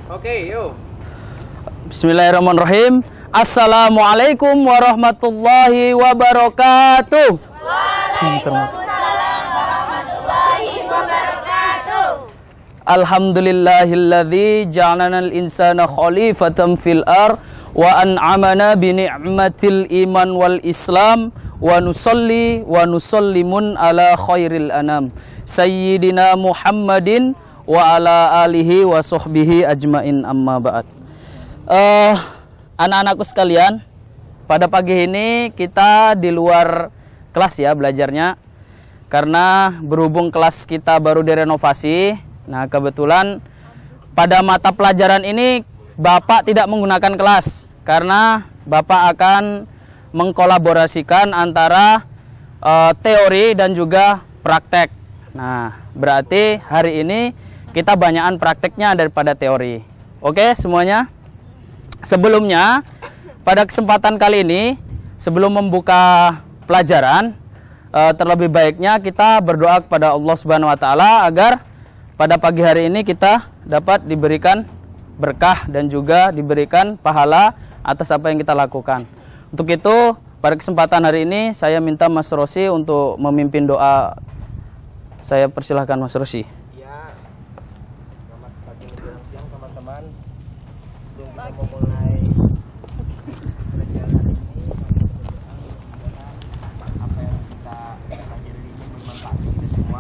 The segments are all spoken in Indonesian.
Oke, yuk. Bismillahirrahmanirrahim. Assalamualaikum warahmatullahi wabarakatuh. Waalaikumsalam warahmatullahi wabarakatuh. Alhamdulillahilladzi ja'alana al-insana khalifatan fil ar wa an'amana bi ni'matil iman wal islam wa nusalli wa nusallimun ala khairil anam sayyidina Muhammadin wa ala alihi wa sahbihi ajmain, amma ba'd. Anak-anakku sekalian, pada pagi ini kita di luar kelas ya belajarnya, karena berhubung kelas kita baru direnovasi. Nah, kebetulan pada mata pelajaran ini Bapak tidak menggunakan kelas, karena Bapak akan mengkolaborasikan antara teori dan juga praktek. Nah, berarti hari ini kita banyakan prakteknya daripada teori. Oke semuanya? Sebelumnya, pada kesempatan kali ini, sebelum membuka pelajaran, terlebih baiknya kita berdoa kepada Allah Subhanahu wa Ta'ala agar pada pagi hari ini kita dapat diberikan berkah dan juga diberikan pahala atas apa yang kita lakukan. Untuk itu, pada kesempatan hari ini saya minta Mas Rosi untuk memimpin doa. Saya persilahkan Mas Rosi. Ya. Selamat pagi menjelang siang teman-teman. Sebelum kita memulai pelajaran hari ini, apa yang kita pelajari ini bermanfaat bagi kita semua.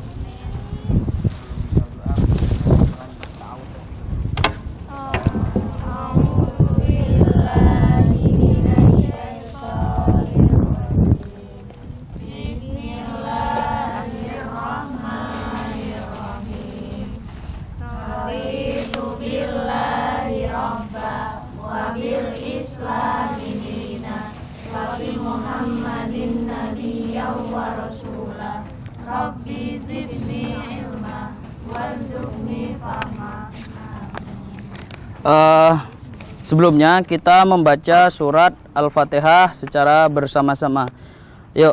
Sebelumnya kita membaca surat Al-Fatihah secara bersama-sama. Yuk.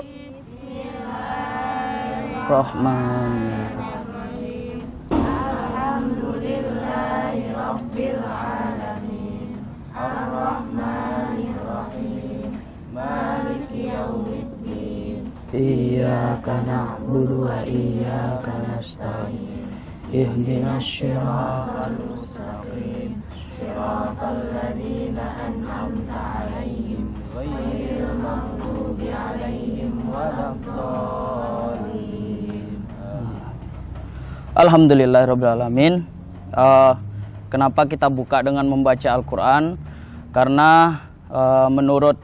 Bismillahirrahmanirrahim. Alhamdulillahirabbil alamin. Arrahmanirrahim. Maliki yaumiddin. Iyyaka na'budu wa iyyaka nasta'in. Ihdinas siratal mustaqim. Siratal ladzina an'amta 'alaihim ghairil maghdubi 'alaihim waladdallin. Alhamdulillahirabbil alamin. Kenapa kita buka dengan membaca Al-Qur'an? Karena menurut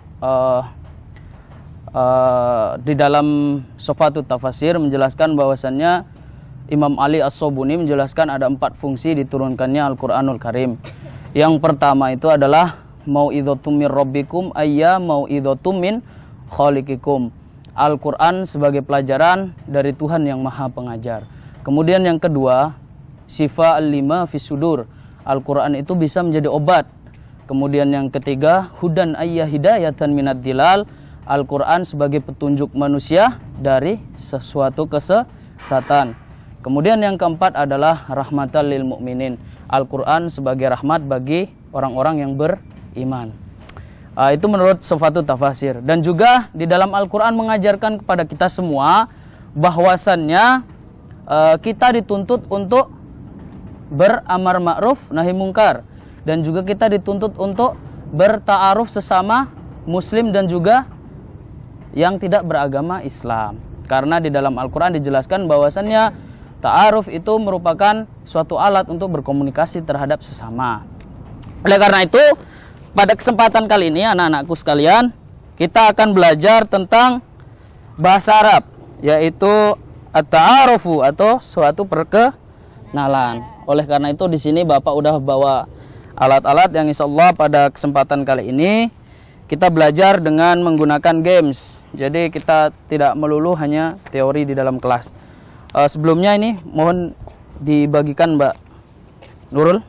di dalam Sofatut Tafasir menjelaskan bahwasannya Imam Ali As-Sobuni menjelaskan ada 4 fungsi diturunkannya Al-Qur'anul Karim. Yang pertama itu adalah mau'idhatum mir rabbikum ayya mau'idhatum min khaliqikum. Al-Qur'an sebagai pelajaran dari Tuhan yang Maha Pengajar. Kemudian yang kedua, syifa al-lima fis sudur. Al-Qur'an itu bisa menjadi obat. Kemudian yang ketiga, hudan ayya hidayatan minad dilal. Al-Qur'an sebagai petunjuk manusia dari sesuatu kesesatan. Kemudian yang keempat adalah rahmatal lil mu'minin. Al-Quran sebagai rahmat bagi orang-orang yang beriman. Itu menurut Sofatut Tafasir. Dan juga di dalam Al-Quran mengajarkan kepada kita semua bahwasannya kita dituntut untuk beramar ma'ruf nahi mungkar. Dan juga kita dituntut untuk berta'aruf sesama muslim dan juga yang tidak beragama Islam. Karena di dalam Al-Quran dijelaskan bahwasannya ta'aruf itu merupakan suatu alat untuk berkomunikasi terhadap sesama. Oleh karena itu, pada kesempatan kali ini anak-anakku sekalian, kita akan belajar tentang bahasa Arab, yaitu at-ta'arufu atau suatu perkenalan. Oleh karena itu di sini Bapak udah bawa alat-alat yang insyaallah pada kesempatan kali ini kita belajar dengan menggunakan games. Jadi kita tidak melulu hanya teori di dalam kelas. Sebelumnya ini mohon dibagikan Mbak Nurul.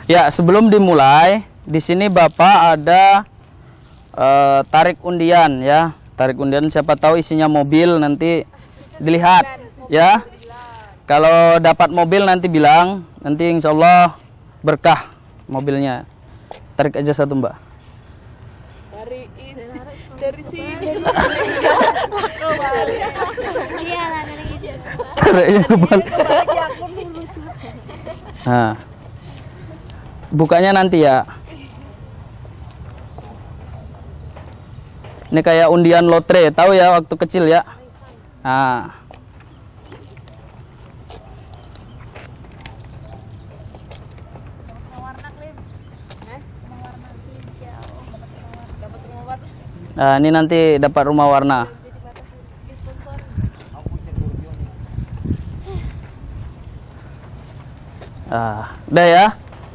Ya, sebelum dimulai, di sini Bapak ada tarik undian ya. Tarik undian, siapa tahu isinya mobil, nanti dilihat ya. Kalau dapat mobil nanti bilang, nanti insya Allah berkah mobilnya. Tarik aja satu, Mbak. Dari sini. Tariknya kebalik. Nah, bukanya nanti ya. Ini kayak undian lotre, tahu ya waktu kecil ya. Nah. Nah, ini nanti dapat rumah warna. Udah ya.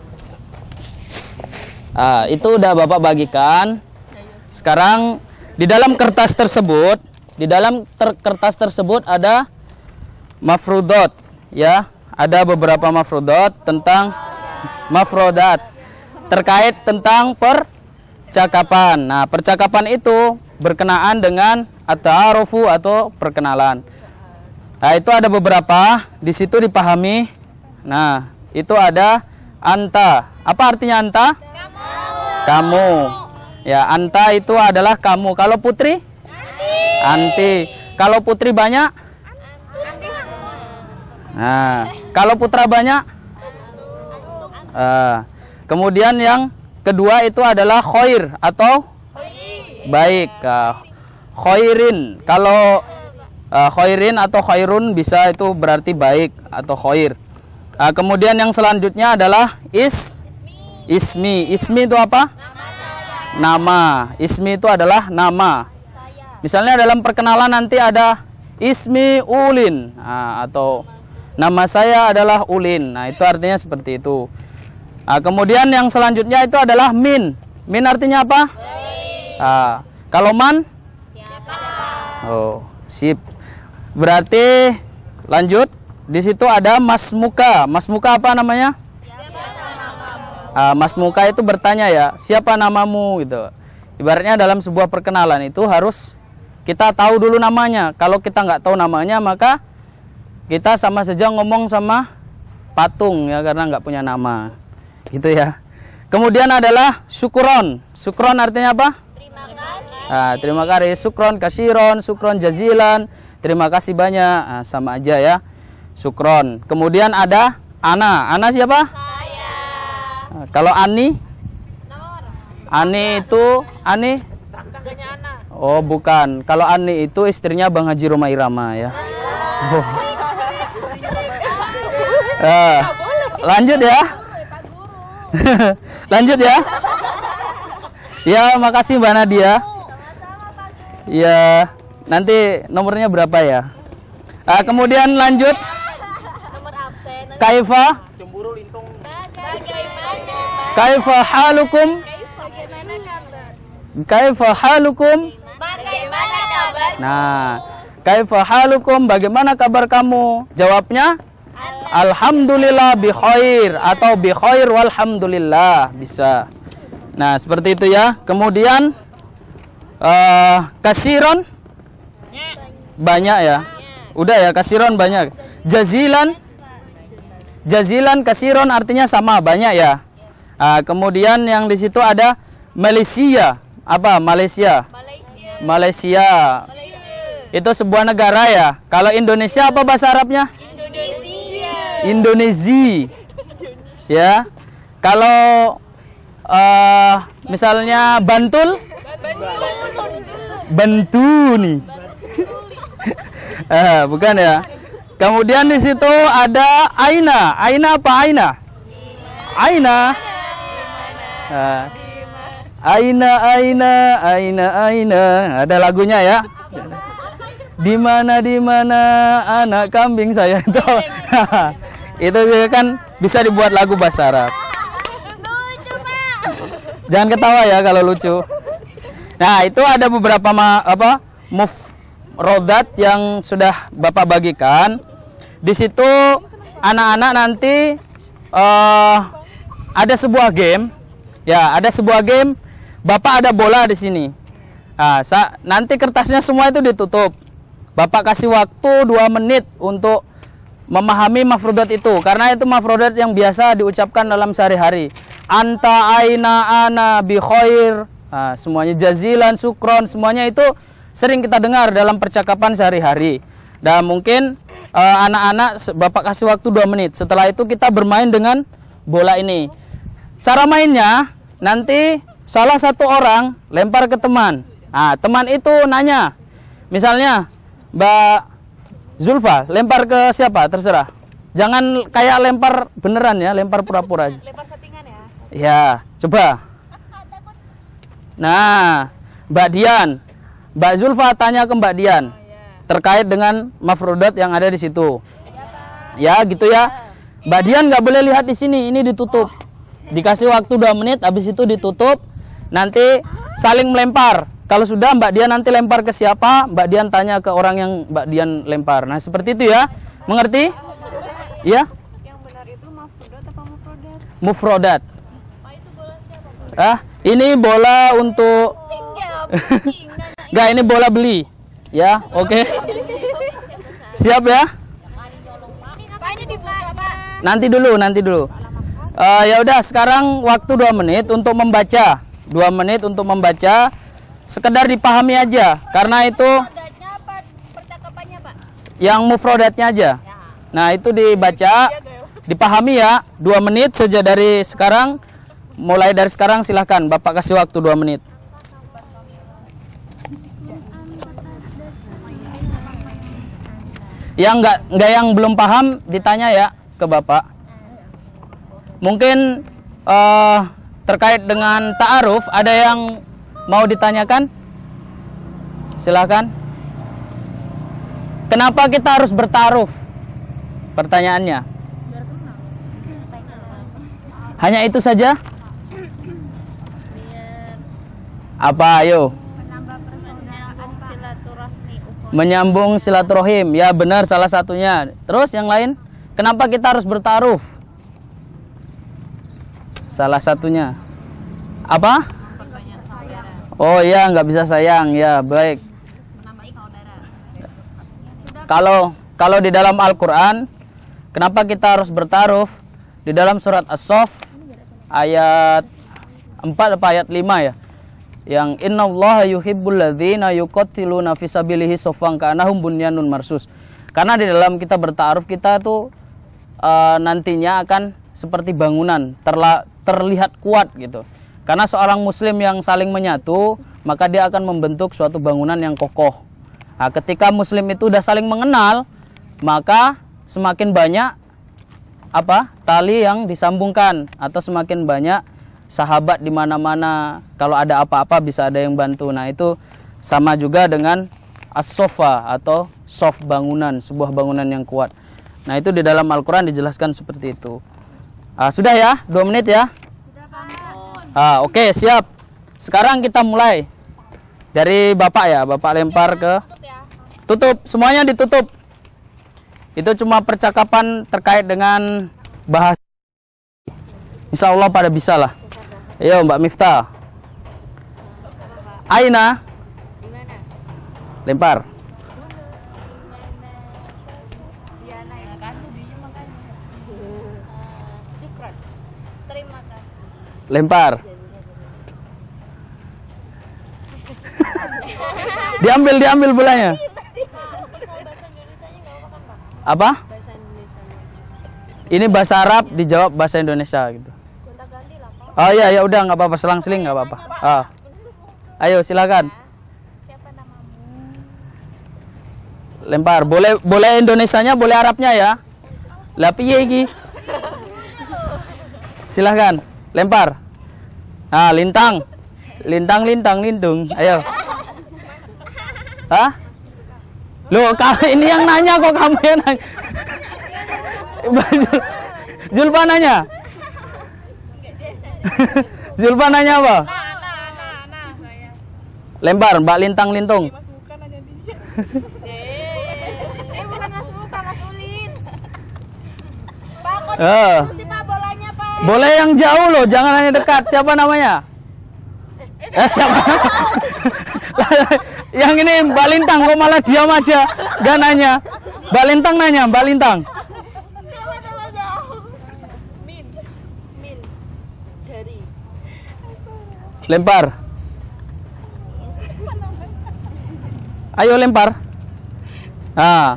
Itu udah Bapak bagikan. Sekarang di dalam kertas tersebut, kertas tersebut ada mafrudat ya. Ada beberapa mafrudat tentang mafrodat terkait tentang percakapan. Nah, percakapan itu berkenaan dengan at-ta'arufu atau perkenalan. Nah, itu ada beberapa, di situ dipahami. Nah, itu ada anta. Apa artinya anta? Kamu. Ya, anta itu adalah kamu. Kalau putri? Anti. Kalau putri banyak? Nah, kalau putra banyak? Kemudian yang kedua itu adalah khair atau baik. Khairin. Kalau khairin atau khairun bisa itu berarti baik atau khair. Kemudian yang selanjutnya adalah ismi. Ismi itu apa? Nama. Ismi itu adalah nama. Misalnya dalam perkenalan nanti ada ismi Ulin, atau nama saya adalah Ulin. Nah, itu artinya seperti itu. Kemudian yang selanjutnya itu adalah min. Min artinya apa? Kalau man? Oh, sip. Berarti lanjut. Di situ ada masmuka. Masmuka apa namanya? Masmuka itu bertanya ya, siapa namamu gitu. Ibaratnya dalam sebuah perkenalan itu harus kita tahu dulu namanya. Kalau kita nggak tahu namanya, maka kita sama saja ngomong sama patung ya, karena nggak punya nama. Gitu ya. Kemudian adalah syukron. Syukron artinya apa? Terima kasih. Terima kasih. Syukron kasiron, syukron jazilan. Terima kasih banyak. Sama aja ya. Syukron. Kemudian ada ana. Ana siapa? Saya. Kalau ani? Ani itu ani? Oh, bukan. Kalau ani itu istrinya Bang Haji Roma Irama ya. Oh. Lanjut ya. Lanjut ya. Ya, makasih Mbak Nadia. Ya, nanti nomornya berapa ya? Kemudian lanjut. Nomor absen. Kaifa? Cemburu lintung. Bagaimana? Kaifa halukum? Bagaimana kabar? Kaifa halukum? Bagaimana kabar? Nah, kaifa halukum? Bagaimana kabar kamu? Jawabnya alhamdulillah bi khair atau bi khair walhamdulillah, bisa. Nah, seperti itu ya. Kemudian kasiron banyak ya. Udah ya, kasiron banyak. Jazilan kasiron artinya sama, banyak ya. Kemudian yang di situ ada Malaysia. Apa Malaysia? Malaysia. Itu sebuah negara ya. Kalau Indonesia apa bahasa Arabnya? Indonesia. Ya. Kalau misalnya Bantul? Bantuni. Bukan ya. Kemudian di situ ada aina. Aina apa aina? Aina. Aina. Ada lagunya ya. Di mana anak kambing saya itu. Itu kan bisa dibuat lagu bahasa Arab. Lucu, Pak. Jangan ketawa ya kalau lucu. Nah, itu ada beberapa mufrodat yang sudah Bapak bagikan. Di situ anak-anak nanti ada sebuah game. Ya, ada sebuah game. Bapak ada bola di sini. Nah, nanti kertasnya semua itu ditutup. Bapak kasih waktu 2 menit untuk memahami mafrodat itu, karena itu mafrodat yang biasa diucapkan dalam sehari-hari. Anta, aina, ana, bi khair. Nah, semuanya jazilan, sukron, semuanya itu sering kita dengar dalam percakapan sehari-hari. Dan mungkin anak-anak Bapak kasih waktu 2 menit. Setelah itu kita bermain dengan bola ini. Cara mainnya nanti salah satu orang lempar ke teman. Nah, teman itu nanya. Misalnya Mbak Zulfa lempar ke siapa? Terserah. Jangan kayak lempar beneran ya, lempar pura-pura aja. Lempar settingan ya. Ya, coba. Nah, Mbak Dian, Mbak Zulfa tanya ke Mbak Dian terkait dengan mafrodat yang ada di situ. Ya, gitu ya. Mbak Dian nggak boleh lihat di sini, ini ditutup. Dikasih waktu 2 menit, habis itu ditutup. Nanti saling melempar. Kalau sudah Mbak Dian nanti lempar ke siapa, Mbak Dian tanya ke orang yang Mbak Dian lempar. Nah, seperti itu ya. Mengerti? Ya? Yang benar itu mafrodat apa mufrodat? Mufrodat. Oh, itu bola siapa? Ini bola untuk Tinggal. Enggak, ini bola beli. Ya, oke. Siap ya? Pak, ini dibuka, Pak. Nanti dulu. Ya udah, sekarang waktu 2 menit untuk membaca. 2 menit untuk membaca. Sekedar dipahami aja, karena itu Mufrodatnya apa percakapannya, Pak? yang mufrodatnya aja. Nah, itu dibaca, dipahami ya. 2 menit saja dari sekarang. Mulai dari sekarang silahkan Bapak kasih waktu 2 menit. Yang enggak yang belum paham ditanya ya ke Bapak. Mungkin terkait dengan ta'aruf ada yang mau ditanyakan? Silakan. Kenapa kita harus bertaaruf? Pertanyaannya. Hanya itu saja? Apa ayo? Menambah persaudaraan silaturahmi. Menyambung silaturahim. Ya benar, salah satunya. Terus yang lain? Kenapa kita harus bertaaruf? Salah satunya. Apa? Oh ya, nggak bisa sayang. Ya, baik. Kalau di dalam Al-Quran, kenapa kita harus bertaaruf? Di dalam surat As-Saff ayat 4 apa ayat 5 ya? Yang innallaha yuhibbul ladzina yuqatiluna fisabilihi shaffan ka'annahum bunyanun marsus. Karena di dalam kita bertaaruf, kita tuh nantinya akan seperti bangunan, terlihat kuat gitu. Karena seorang muslim yang saling menyatu, maka dia akan membentuk suatu bangunan yang kokoh. Nah, ketika muslim itu udah saling mengenal, maka semakin banyak tali yang disambungkan, atau semakin banyak sahabat di mana-mana. Kalau ada apa-apa bisa ada yang bantu. Nah, itu sama juga dengan as-sofa atau soft bangunan, sebuah bangunan yang kuat. Nah, itu di dalam Al-Quran dijelaskan seperti itu. Sudah ya, 2 menit ya. Oke, siap. Sekarang kita mulai dari Bapak ya. Bapak lempar ke tutup, semuanya ditutup. Itu cuma percakapan terkait dengan bahasa. Insya Allah pada bisa lah. Ayo Mbak Miftah. Aina. Lempar. Syukran. Terima kasih. Lempar. Diambil bolanya. Apa? Ini bahasa Arab dijawab bahasa Indonesia gitu. Oh iya, ya udah nggak apa-apa, selang-seling nggak apa-apa. Ayo silakan. Siapa namamu? Lempar. Boleh Indonesianya, boleh Arabnya ya. Lah piye iki? Silakan. Lempar. Lintang. Lindung. Ayo. Hah? Loh, ini yang nanya kok kamu yang nanya. Zulfa nanya. Zulfa nanya apa? Lempar, Mbak Lintang-lintung. Bukan Mas Muka, Mas Ulin. Pak, kok sih Pak bolanya, Pak? Boleh yang jauh loh, jangan hanya dekat. Siapa namanya? Siapa? Yang ini Mbak Lintang, kok malah diam aja, gak nanya. Mbak Lintang nanya, Mbak Lintang. Min. Dari. Lempar. Ayo lempar. Ah,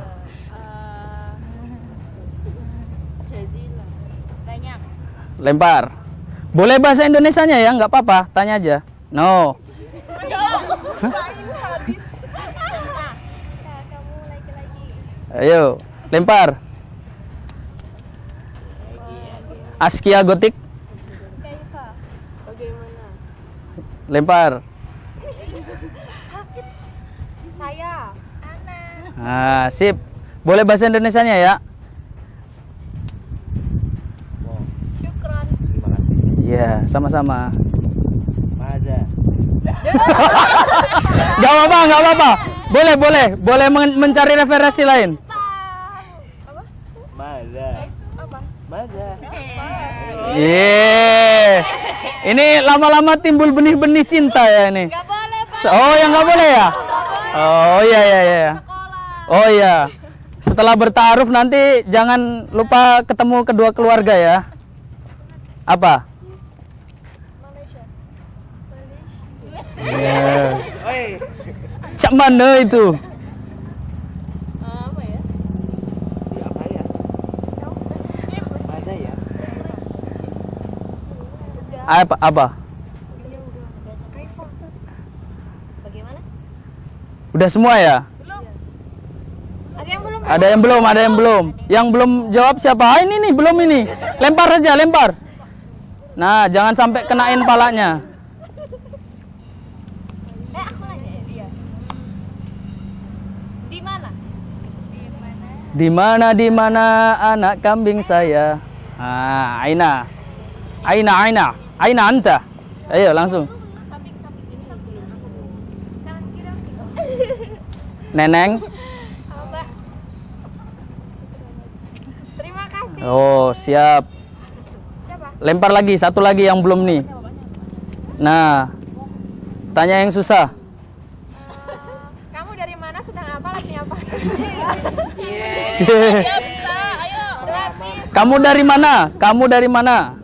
Jazila. Banyak. lempar. Boleh bahasa Indonesianya ya, nggak apa-apa. Tanya aja. No. Kamu lagi-lagi. Ayo, lempar. Askia Gotik. Kaifa. Bagaimana? Lempar. Saya. Ana. Ah, sip. Boleh bahasa Indonesianya ya? Syukran. Terima kasih. Iya, sama-sama. Mada. Gak apa-apa, gak apa-apa. Boleh mencari referensi lain. Apa? Mada. Apa? Mada. Iya. Ini lama-lama timbul benih-benih cinta ya ini. Gak boleh, Pak. Oh, yang nggak boleh ya? Oh iya. Oh iya. Setelah bertaaruf nanti jangan lupa ketemu kedua keluarga ya. Apa? Iya. Oi. Cak mana itu? Apa ya? Di apa ya? Mada ya. Apa? Bagaimana? Udah semua ya? Ada yang belum? Ada yang belum. Yang belum jawab siapa? Ah, ini nih, belum ini. Lempar aja, lempar. Nah, jangan sampai kenain palanya. Aku nanya ya dia. Di mana? Di mana anak kambing saya? Ah, Aina anta. Ayo langsung. Kambing ini belum. Jangan kira. Neneng. Mbak. Terima kasih. Oh, siap. Siapa? Lempar lagi, satu lagi yang belum nih. Nah, tanya yang susah. Kamu dari mana? Sedang apa? Lagi apa? Iya. Ya bisa. Ayo. Kamu dari mana?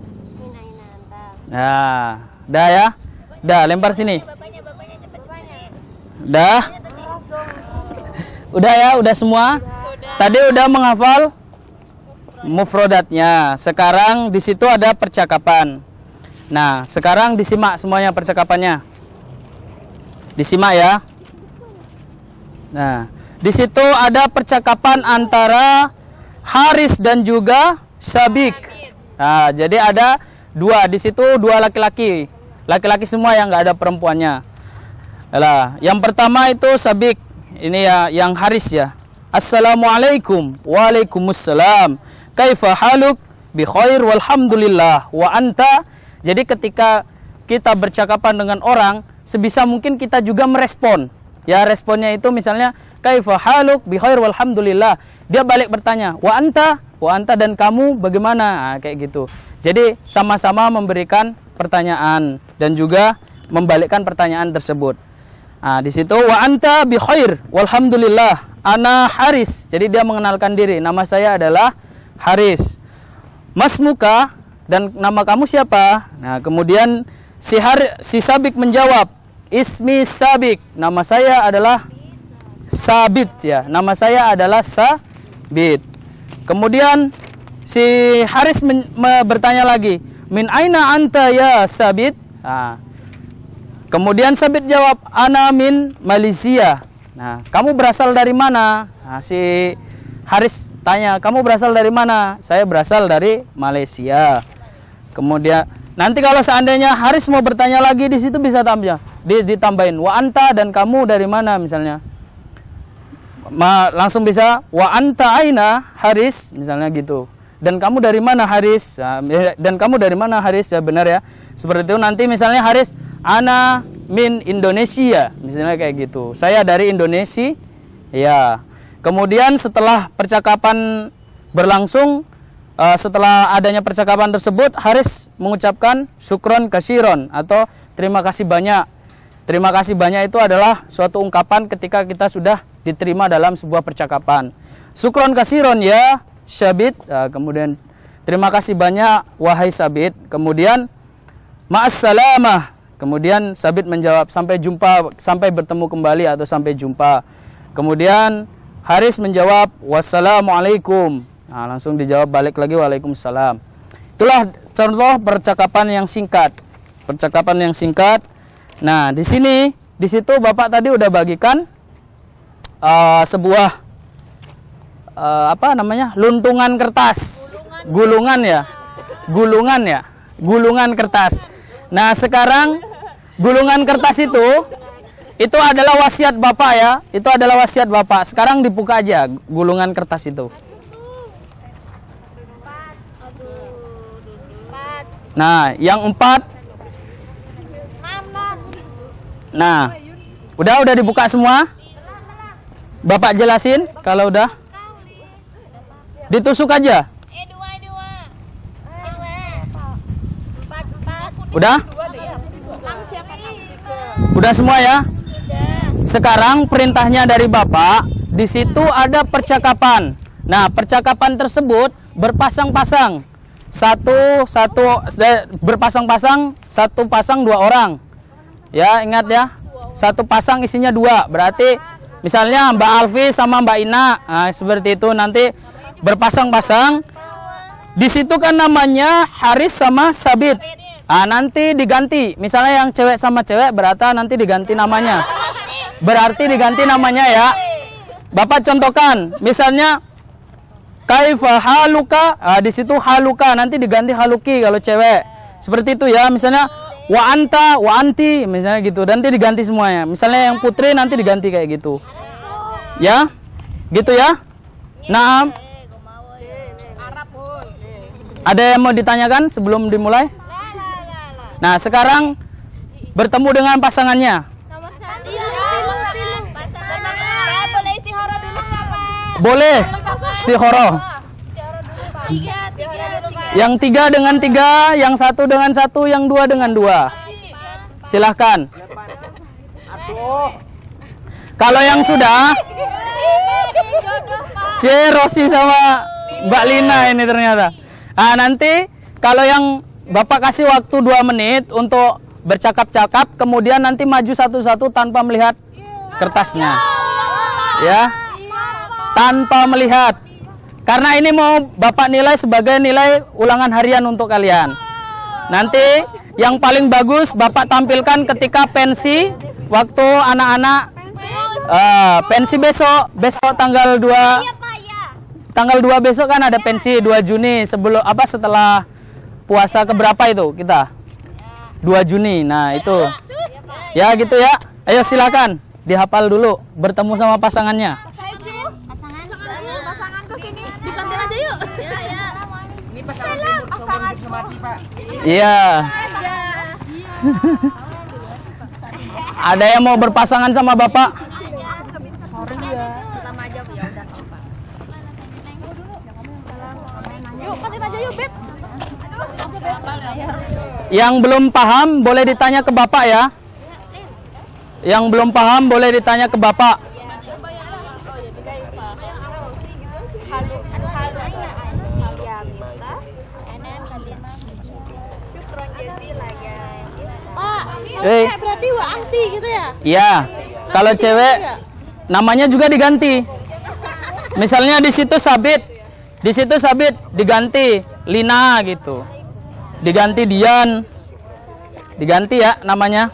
Nah, dah ya. Dah, lempar sini. Bapaknya cepet. Dah. Udah ya, udah semua. Tadi udah menghafal mufrodatnya. Sekarang di situ ada percakapan. Nah, sekarang disimak semuanya percakapannya. Disimak ya. Nah, di situ ada percakapan antara Haris dan juga Sabik. Nah, jadi ada dua di situ, dua laki-laki. Laki-laki semua yang nggak ada perempuannya. Yalah, yang pertama itu Sabik. Ini ya yang Haris ya. Assalamualaikum. Waalaikumsalam. Kaifa haluk? Bi khair walhamdulillah. Wa anta. Jadi ketika kita bercakapan dengan orang, sebisa mungkin kita juga merespon. Ya, responnya itu misalnya kaifa haluk? Bi khair walhamdulillah. Dia balik bertanya, wa anta dan kamu bagaimana? Nah, kayak gitu. Jadi sama-sama memberikan pertanyaan dan juga membalikkan pertanyaan tersebut. Nah, di situ wa anta bi khair walhamdulillah. Ana Haris. Jadi dia mengenalkan diri. Nama saya adalah Haris. Mas muka dan nama kamu siapa? Nah, kemudian si Sabik menjawab, Ismi Sabik. Nama saya adalah Sabit ya. Nama saya adalah Sabit. Kemudian si Haris bertanya lagi, Min aina anta ya Sabit? Nah, kemudian Sabit jawab, Ana min Malaysia. Nah, kamu berasal dari mana? Nah, si Haris tanya, kamu berasal dari mana? Saya berasal dari Malaysia. Kemudian nanti kalau seandainya Haris mau bertanya lagi di situ bisa ditambahin wa anta dan kamu dari mana misalnya. Langsung bisa wa anta aina Haris misalnya gitu. Dan kamu dari mana Haris? Dan kamu dari mana Haris? Ya benar ya. Seperti itu nanti misalnya Haris ana min Indonesia misalnya kayak gitu. Saya dari Indonesia. Ya. Kemudian setelah percakapan berlangsung setelah adanya percakapan tersebut, Haris mengucapkan syukron kasiron atau terima kasih banyak. Terima kasih banyak itu adalah suatu ungkapan ketika kita sudah diterima dalam sebuah percakapan. Syukron kasiron ya Sabit, kemudian terima kasih banyak wahai Sabit. Kemudian ma'assalamah. Kemudian Sabit menjawab sampai jumpa, sampai bertemu kembali atau sampai jumpa. Kemudian Haris menjawab wassalamualaikum. Nah, langsung dijawab balik lagi waalaikumsalam. Itulah contoh percakapan yang singkat. Percakapan yang singkat. Nah, di situ Bapak tadi udah bagikan sebuah luntungan kertas, gulungan kertas. Nah, sekarang gulungan kertas itu adalah wasiat Bapak ya, itu adalah wasiat Bapak. Sekarang dibuka aja gulungan kertas itu. Nah, yang 4. Nah, udah dibuka semua? Bapak jelasin kalau udah. Ditusuk aja. Udah? Udah semua ya? Sekarang perintahnya dari Bapak, di situ ada percakapan. Nah, percakapan tersebut berpasang-pasang. Berpasang-pasang, satu pasang 2 orang. Ya, ingat ya. Satu pasang isinya 2. Berarti misalnya Mbak Alfi sama Mbak Ina. Nah, seperti itu nanti berpasang-pasang. Di situ kan namanya Haris sama Sabit. Nah, nanti diganti. Misalnya yang cewek sama cewek berarti nanti diganti namanya. Berarti diganti namanya ya. Bapak contohkan. Misalnya kaifa haluka. Nah, di situ haluka nanti diganti haluki kalau cewek. Seperti itu ya. Misalnya wa anta, wa anti, misalnya gitu. Nanti diganti semuanya. Misalnya yang putri nanti diganti kayak gitu. Ya? Gitu ya? Nah, ada yang mau ditanyakan sebelum dimulai? Nah, sekarang bertemu dengan pasangannya. Boleh istihoroh. Yang 3 dengan 3, yang 1 dengan 1, yang 2 dengan 2. Silahkan. Kalau yang sudah, Rosi sama Mbak Lina ini ternyata. Nah, nanti kalau yang Bapak kasih waktu 2 menit untuk bercakap-cakap, kemudian nanti maju satu-satu tanpa melihat kertasnya. Ya. Tanpa melihat. Karena ini mau Bapak nilai sebagai nilai ulangan harian untuk kalian. Nanti yang paling bagus Bapak tampilkan ketika pensi waktu anak-anak pensi besok tanggal 2. Tanggal 2 besok kan ada pensi 2 Juni setelah puasa keberapa itu kita? 2 Juni. Nah, itu. Ya gitu ya. Ayo silakan dihafal dulu bertemu sama pasangannya. Iya. Ada yang mau berpasangan sama Bapak? Yang belum paham boleh ditanya ke Bapak ya. Yang belum paham boleh ditanya ke Bapak. Berarti wa anti gitu ya? Iya. Kalau cewek namanya juga diganti. Misalnya di situ Sabit diganti Lina gitu. Diganti Dian. Diganti ya namanya.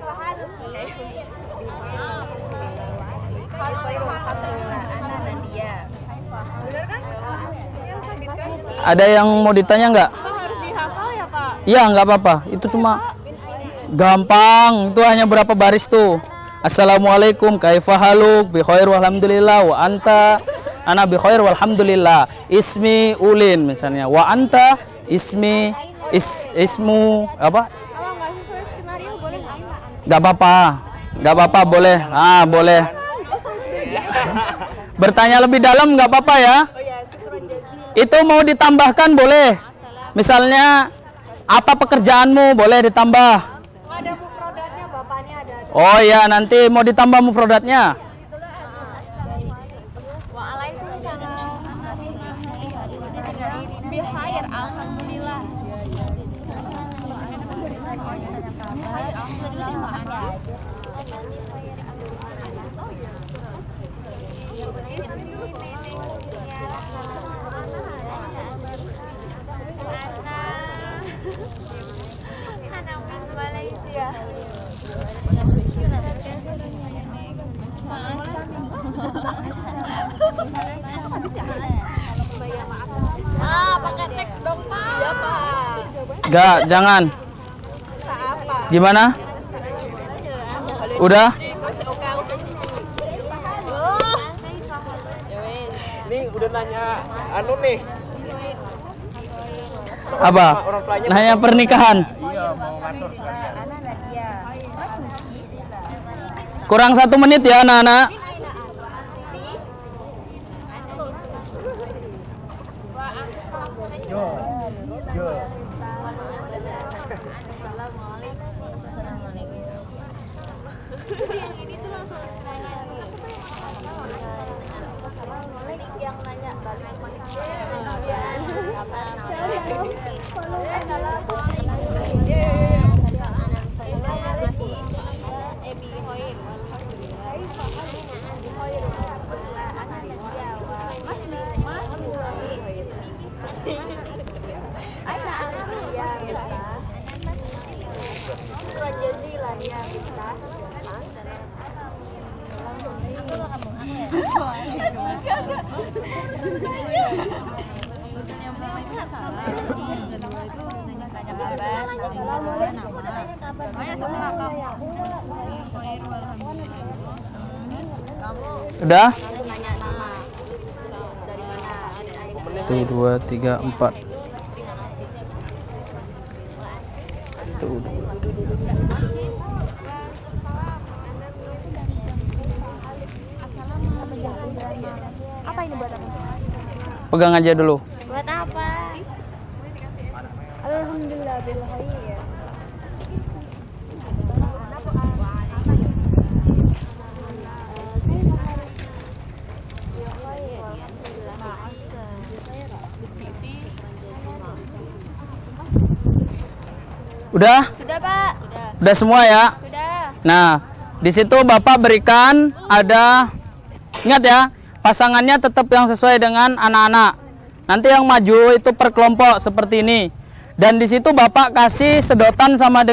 Ada yang mau ditanya nggak? Harus dihafal ya, Pak? Iya, nggak apa-apa. Itu cuma gampang. Itu hanya berapa baris tuh. Assalamualaikum, kaifa haluk, bi khair walhamdulillah, wa anta, ana bi khair walhamdulillah. Ismi Ulin misalnya. Wa anta ismu apa? Kalau nggak sesuai skenario boleh nggak? Nggak apa-apa. Nggak apa-apa, boleh. Ah, boleh. Bertanya lebih dalam nggak apa-apa ya. Oh ya, syukron jazil. Itu mau ditambahkan boleh. Misalnya apa pekerjaanmu boleh ditambah. Ada mufrodatnya, bapaknya ada. Oh ya, nanti mau ditambah mufrodatnya. Waalaikumsalam. Bihair, alhamdulillah. Anak Malaysia. Pakai teks dong, Pak. Iya, Pak. Enggak, jangan. Gimana? Udah? Ini udah nanya anu nih. Apa? Orang tuanya Nanya pernikahan. iya mau ngatur sekalian. Kurang 1 menit ya anak-anak. Yo. Yo. Yang nanya Udah? 1, 2, 3, 4. Tuh. apa ini buat apa? Pegang aja dulu. Buat apa? Alhamdulillah bil khair. Udah? Sudah, Pak. Udah semua ya? Sudah. Nah, di situ Bapak berikan ada, ingat ya, pasangannya tetap yang sesuai dengan anak-anak. Nanti yang maju itu per kelompok seperti ini. Dan di situ Bapak kasih sedotan sama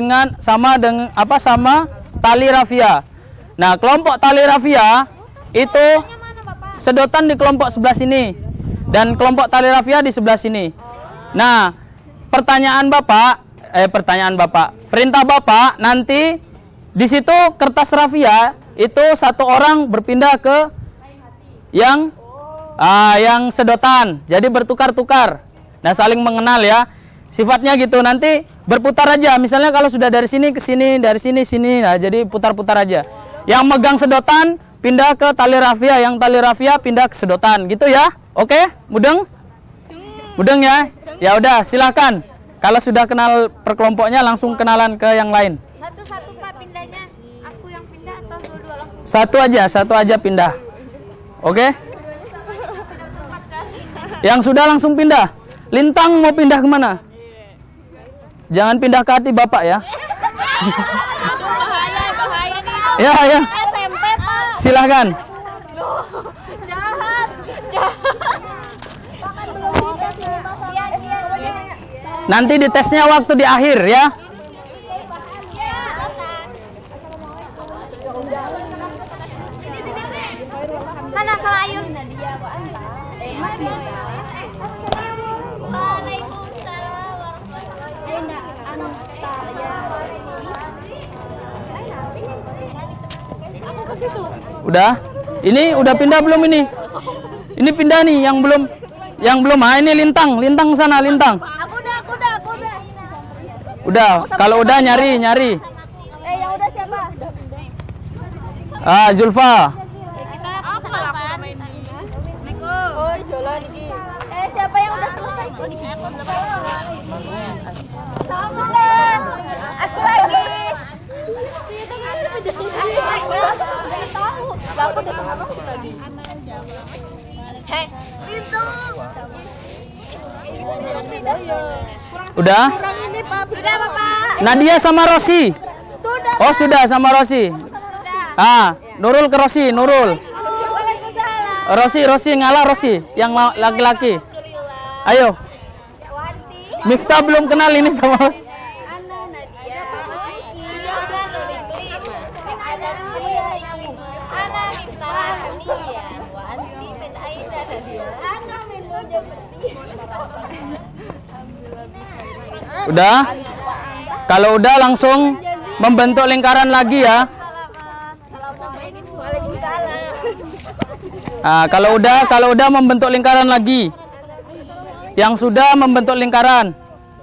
tali rafia. Nah, kelompok tali rafia itu sedotan di kelompok sebelah sini dan kelompok tali rafia di sebelah sini. Nah, pertanyaan Bapak, perintah Bapak nanti di situ kertas rafia itu satu orang berpindah ke yang sedotan. Jadi bertukar-tukar. Nah, saling mengenal ya. Sifatnya gitu, nanti berputar aja. Misalnya kalau sudah dari sini ke sini, dari sini sini. Nah, jadi putar-putar aja. Yang megang sedotan pindah ke tali rafia, yang tali rafia pindah ke sedotan, gitu ya. Oke? Mudeng? Mudeng ya? Ya udah, silakan. Kalau sudah kenal perkelompoknya langsung kenalan ke yang lain. Satu-satu, Pak, pindahnya. Aku yang pindah atau dua-dua langsung? Satu aja pindah. Oke? Yang sudah langsung pindah. Lintang mau pindah kemana? Jangan pindah ke hati Bapak ya. Bahaya nih. Ya, ya. SMP, Pak. Silahkan. Jahat. Nanti ditesnya waktu di akhir ya. Sana sama Ayun. Udah? Ini udah pindah belum ini? Ini pindah nih yang belum. Yang belum. Ah, ini lintang sana, lintang. Aku udah. Udah, kalau udah nyari. Yang udah siapa? Ah, Zulfa. Kita apa main ini? Oh, jalan iki. Siapa yang Udah? Sudah, Bapak. Nadia sama Rosi. Sudah. Oh, sudah sama Rosi. Ah, Nurul ke Rosi, Nurul. Waalaikumsalam. Rosi ngalah Rosi, yang laki-laki. Alhamdulillah. Ayo. Wanti. Miftah belum kenal ini sama. Ana Nadia. Udah Nurikli. Ada Nadia. Ana Miftah Nia. Wanti min aina Nadia. Ana min Mujabati. Udah? Kalau udah langsung membentuk lingkaran lagi ya. Waalaikumsalam. Nah, kalau udah membentuk lingkaran lagi. Yang sudah membentuk lingkaran.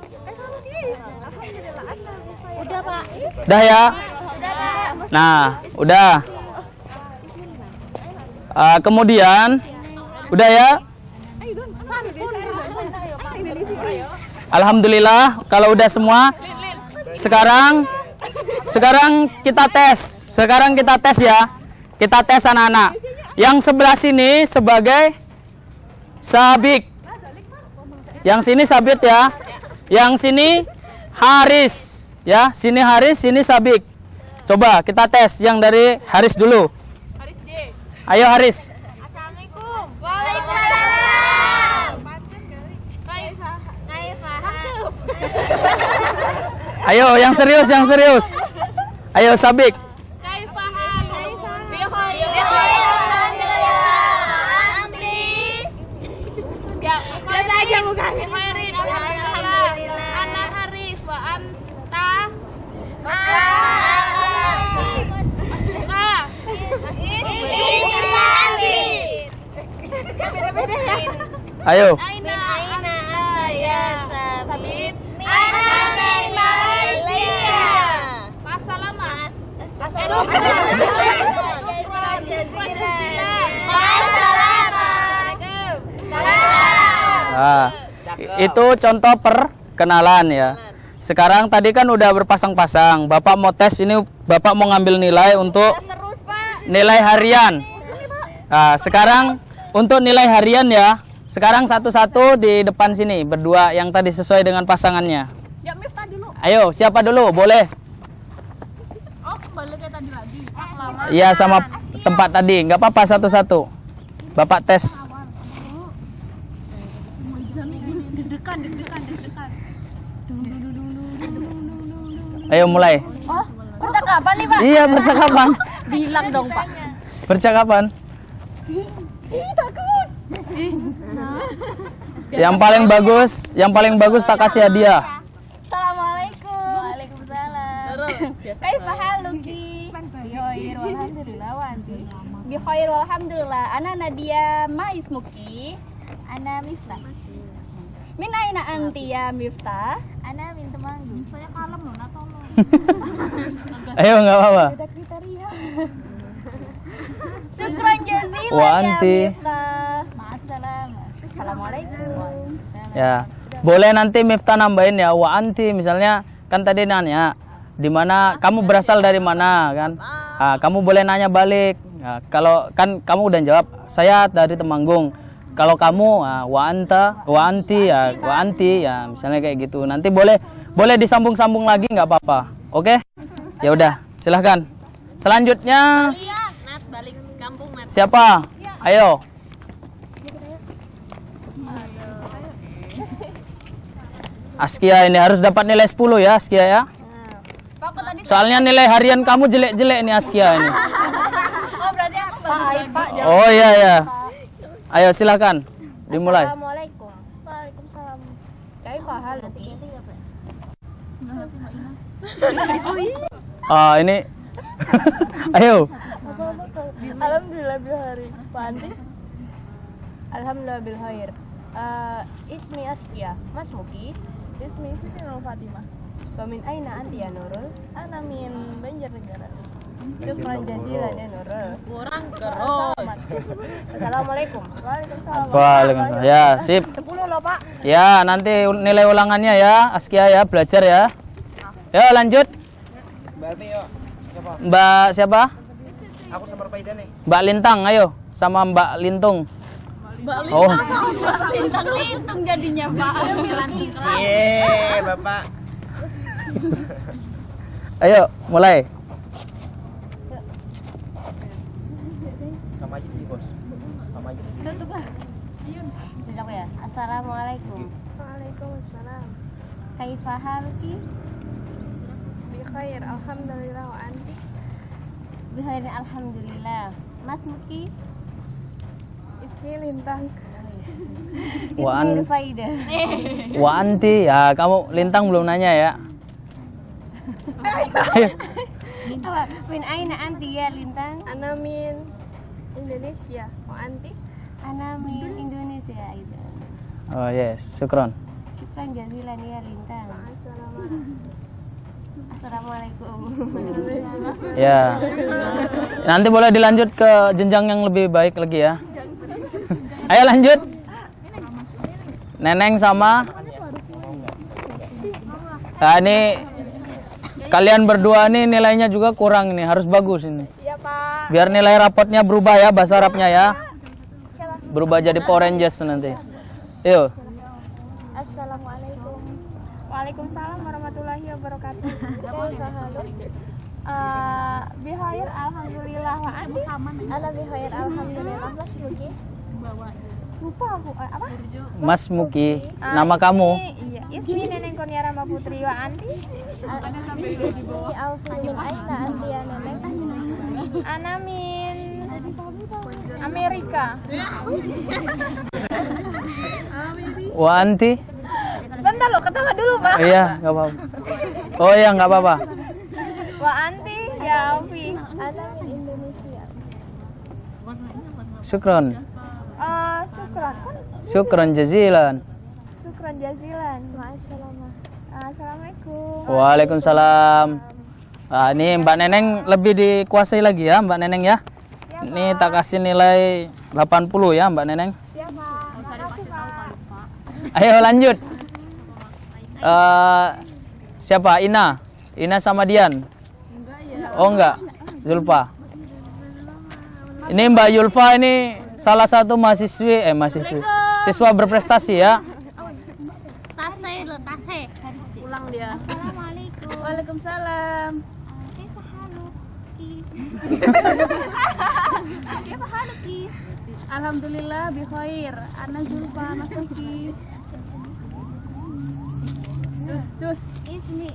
Udah, Pak. Udah ya? Udah, Pak. Nah, udah. Kemudian, udah ya? Alhamdulillah, kalau udah semua. Sekarang kita tes. Sekarang kita tes ya. Kita tes anak-anak. Yang sebelah sini sebagai sabik. Yang sini sabit ya. Yang sini Haris ya. Sini Haris, sini sabik. Coba kita tes yang dari Haris dulu. Haris J. Ayo Haris. Assalamualaikum. Waalaikumsalam. Ayo yang serius, yang serius. Ayo sabik. Biasa aja mukanya. Alhamdulillah. Ana Haris wa anta. Beda-beda ya. Ayo. Aina ya sabit. Ana min Malaysia. Masalah Mas. Syukran jazilan. Assalamualaikum. Nah, itu contoh perkenalan ya. Sekarang tadi kan udah berpasang-pasang. Bapak mau tes ini, Bapak mau ngambil nilai untuk nilai harian. Nah, sekarang untuk nilai harian ya. Sekarang satu-satu di depan sini berdua yang tadi sesuai dengan pasangannya. Ya Miftah dulu. Ayo, siapa dulu? Boleh. Oh, kembali kayak tadi lagi. Lama. Iya, sama tempat tadi. Nggak apa-apa satu-satu. Bapak tes. Deg-degan. Ayo mulai. Oh, percakapan nih, Pak. Iya, percakapan. Bilang dong, Pak. Percakapan. Takut. Yang paling bagus tak kasih hadiah. Assalamualaikum. Waalaikumsalam. Kaifa haluki? Bikhair walhamdulillah wa anti. Bikhair walhamdulillah. Ana Nadia, ma ismuki? Ana Miftah. Min aina anti ya Miftah? Ana min Temanggung. Saya kalem loh, tolong. Ayo, nggak apa-apa. Beda kriteria. Syukran jazilan Wa ya anti. Miftah. Ma'assalam. Assalamualaikum. Ya, boleh nanti Miftah nambahin ya. Wa anti misalnya kan tadi nanya di mana kamu berasal dari mana kan? Nah, kamu boleh nanya balik. Nah, kalau kan kamu udah jawab saya dari Temanggung. Kalau kamu wa anta, wa anti ya, wa anti ya, misalnya kayak gitu. Nanti boleh disambung-sambung lagi nggak apa-apa. Oke? Ya udah, silahkan. Selanjutnya siapa? Ayo. Askia ini harus dapat nilai 10 ya, Askia ya. Soalnya nilai harian kamu jelek-jelek nih Askia ini. Oh, berarti aku Pak. Oh iya ya. Ayo silakan dimulai. Assalamualaikum. Waalaikumsalam. Kaifa haluki? Ini. Ayo. Alhamdulillah bilhari. Pak Andi? Alhamdulillah bil khair. Ismi Askia. Mas Muki. Ismi Siti Nur Fatimah. Wa min aina anti ya Nurul? Ana min Banjarnegara. Syukran jazilan ya Nurul. Kurang terus. Assalamualaikum. Waalaikumsalam. Waalaikumsalam. Ya, sip. 10 loh, Pak. Ya, nanti nilai ulangannya ya, Askia ya, belajar ya. Ya, lanjut. Berarti yuk. Siapa? Mbak siapa? Aku sama Rupaida nih. Mbak Lintang, ayo. Sama Mbak Lintung. Oh, Lintung jadinya Pak. Iya, Bapak. ayo mulai. Sama aja nih, Bos. Sama aja. Tutup lah. Tidak ya. Assalamualaikum. Waalaikumsalam. Kaifa haluki? Bi khair, alhamdulillah wa anti. Bihair alhamdulillah. Mas Muki? Ismi Lintang. Wan- Faida. Wa anti, ya kamu Lintang belum nanya ya. Ayo. Apa? Min aina anti ya Lintang? Ana min Indonesia. Wa anti? Ana min Indonesia itu. Oh yes, syukron. Syukran jazilan ya Lintang. Assalamualaikum. Ya. Nanti boleh dilanjut ke jenjang yang lebih baik lagi ya. Ayo lanjut. Neneng sama. Nah ini kalian berdua nih nilainya juga kurang nih, harus bagus ini. Iya, Pak. Biar nilai rapotnya berubah ya, bahasa Arabnya ya. Berubah jadi Power Rangers nanti. Yuk. Assalamualaikum. Waalaikumsalam warahmatullahi wabarakatuh. Kaifa haluk? Bi khair, alhamdulillah wa anti. Ana bi khair, alhamdulillah. Mas Muki. Lupa aku apa? Mas Muki, nama kamu? Iya, Ismi Neneng Kurnia Rama Putri wa anti. Ismi Alfi min aina anti ya Neneng? Ana min Amerika. Wa anti? Bentar lo, ketawa dulu, Pak. Iya, nggak apa-apa. Oh iya, nggak apa-apa. Wa anti ya Alfi. Ana min Indonesia. Syukron. Syukran kan? Syukron jazilan. Syukran jazilan. Assalamualaikum. Waalaikumsalam. Nah, ini Mbak Neneng lebih dikuasai lagi ya, Mbak Neneng ya. Ini tak kasih nilai 80 ya, Mbak Neneng. Siap, Pak. Makasih, Pak. Ayo lanjut. Siapa? Ina. Ina sama Dian. Oh enggak. Zulfa. Ini Mbak Yulfa ini salah satu siswa berprestasi ya. Tase. Pulang dia. Assalamualaikum. Waalaikumsalam. Kaifa haluki? Kaifa haluki? Alhamdulillah bi khair. Ana Zulfa Mas Muki. Terus Ismi.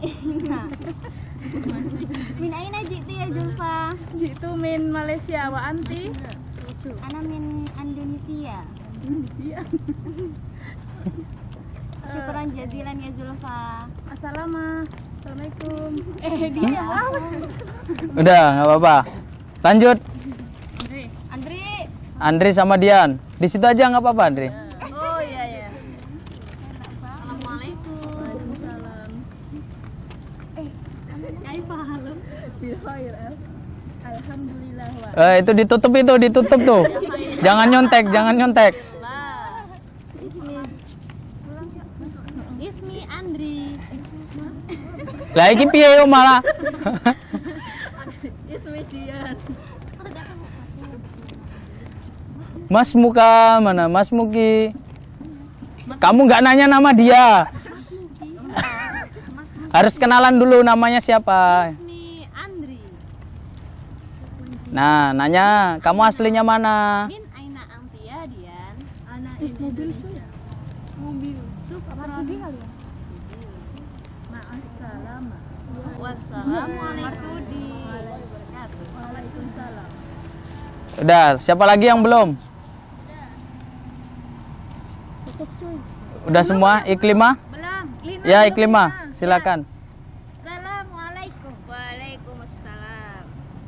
Min aina jitu ya Zulfa? jitu min Malaysia wa anti. Ana min Indonesia. Syukran jazilan ya Zulfa. Assalamualaikum. Dia Udah, nggak apa-apa. Lanjut. Andri. Andri sama Dian. Di situ aja nggak apa-apa, Andri. Oh iya. Assalamualaikum. Waalaikumsalam. Kaifa haluk? Bi khair. Alhamdulillah wa. Itu ditutup tuh. Jangan nyontek. Ismi Andri. Lah iki piye yo malah. Ismi Dian. Mas Muka mana? Mas Muki. Kamu nggak nanya nama dia. Harus kenalan dulu namanya siapa. Ismi Andri. Nah, nanya kamu aslinya mana? Min aina antia Dian. Ana Indonesia. Mobil. Marsudi kali ya? Ma'assalam. Wassalamualaikum. Waalaikumsalam. Udah, siapa lagi yang belum? Udah semua? Iklimah? Belum. Ya, Iklimah. Silakan. Assalamualaikum. Waalaikumsalam.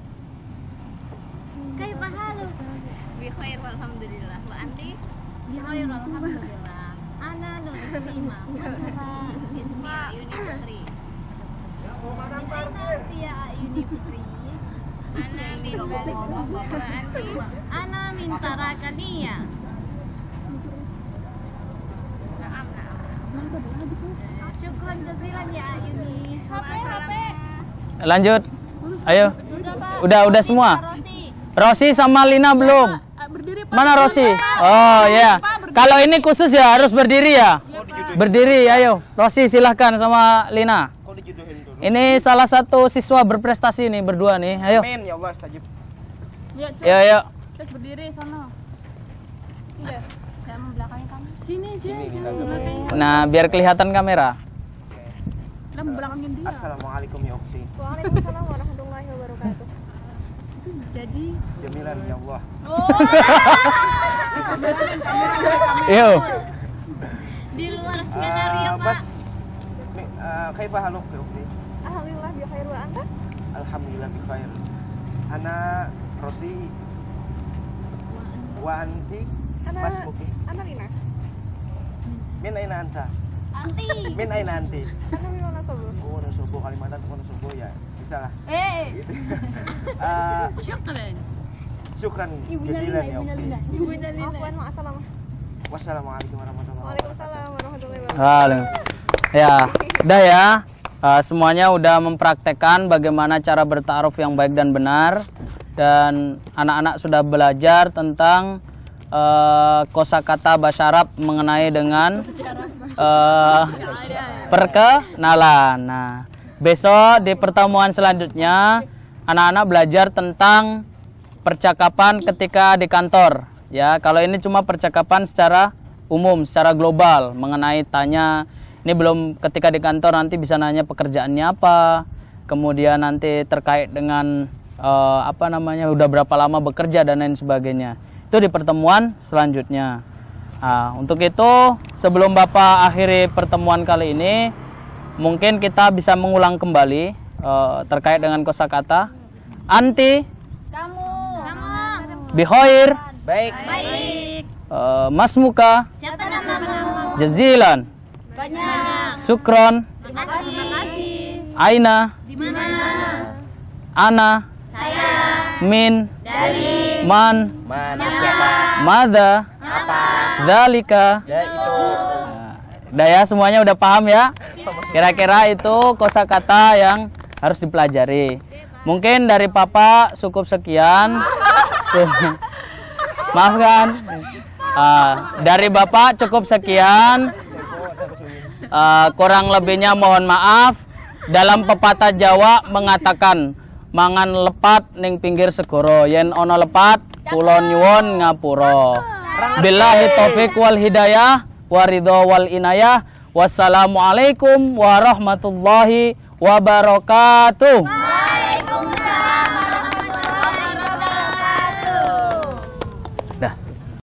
Kaifa haluk? Bi khair walhamdulillah. Wa anti? Bi khair walhamdulillah. Ana Nurima. Masra Ismi Ayuni Putri. Aina Ayuni Putri. Ana min wa anti? Ana min Tarakania. Naam. Syukran jazilan ya Ayuni. HP. Lanjut. Ayo. Udah semua. Rosi sama Lina belum. Mana Rosi? Oh ya. Kalau ini khusus ya harus berdiri ya. Berdiri, ayo. Rosi silahkan sama Lina. Ini salah satu siswa berprestasi nih berdua nih. Ayo. Amin ya Allah, stajib. Yuk. Terus berdiri sana. Iya. Jangan belakangnya kamu. Sini aja. Nah, biar kelihatan kamera. Dan belakangin dia. Assalamualaikum ya Ukti. Waalaikumsalam warahmatullahi wabarakatuh. Jadi Jamilan ya Allah. Yuk. di luar skenario Pak. Bas kaifa haluk ya Ukti? Alhamdulillah bi khair wa anta? Alhamdulillah bi khair. Ana Rosi wa anti Mas Muki. Ana Rina. Min aina anta? Anti. Min aina anti? Ana min Wonosobo. Oh, Wonosobo, Kalimantan ke Wonosobo ya. Bisa lah. Gitu. Syukran jazilan ya Ukti. Ibunya Lina. Afwan wa assalam. Wassalamualaikum warahmatullahi wabarakatuh. Waalaikumsalam warahmatullahi wabarakatuh. Ya, udah ya. Semuanya udah mempraktekkan bagaimana cara bertaaruf yang baik dan benar, dan anak-anak sudah belajar tentang kosakata bahasa Arab mengenai dengan perkenalan. Nah, besok di pertemuan selanjutnya anak-anak belajar tentang percakapan ketika di kantor. Ya, kalau ini cuma percakapan secara umum, secara global mengenai tanya. Ini belum ketika di kantor, nanti bisa nanya pekerjaannya apa, kemudian nanti terkait dengan udah berapa lama bekerja dan lain sebagainya. Itu di pertemuan selanjutnya. Nah, untuk itu sebelum Bapak akhiri pertemuan kali ini, mungkin kita bisa mengulang kembali terkait dengan kosakata. Anti, Kamu. bikhair, Baik. Mas Muka, Siapa namamu? jazilan, Banyak. sukron, Terima kasih. aina, Di mana? ana, Saya. min, Dari. man, Mana siapa? mada, Apa? dalika. Ya itu. Udah ya, semuanya udah paham ya? Kira-kira itu kosakata yang harus dipelajari. Mungkin dari Papa cukup sekian. Maafkan. Dari Bapak cukup sekian. Kurang lebihnya mohon maaf. Dalam pepatah Jawa mengatakan mangan lepat ning pinggir segoro, yen ono lepat kula nyuwun ngapura. Billahi taufik wal hidayah waridho wal inayah. Wassalamualaikum warahmatullahi wabarakatuh.